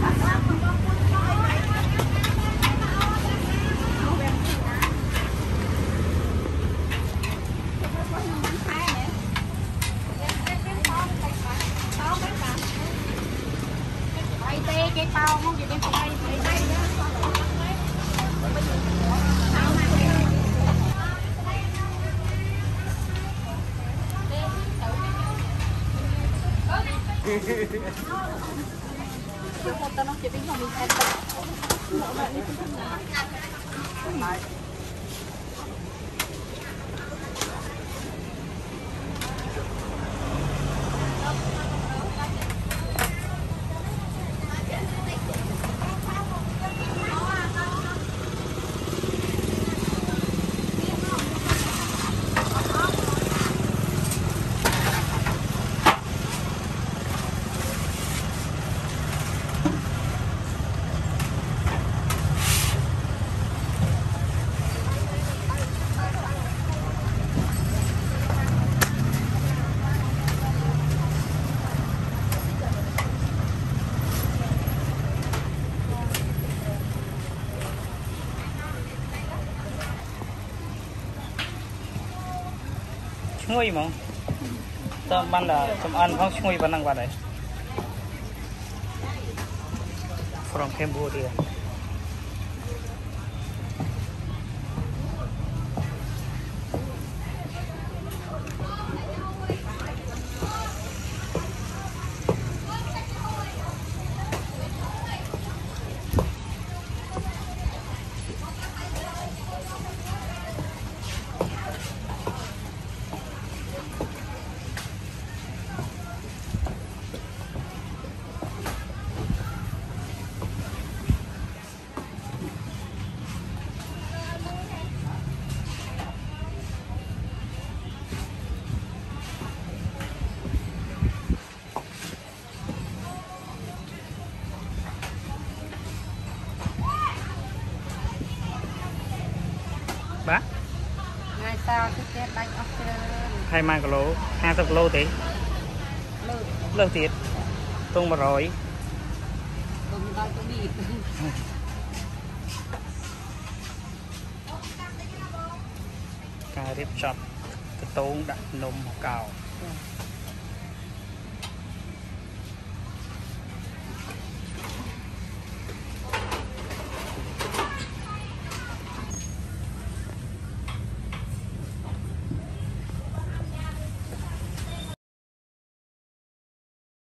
cái tao không gì bên đây Yo foto no kita bisa minta. Chui mà tao ban là tôm ăn không chui vào năng vào đấy from Cambodia bác ngày sau cái chết đánh ốc chơi 20 kg 20 kg tí lơ tiệt tung mà rồi tung đau tôi bị cà rếp chọt cái tốn đặt nôm cào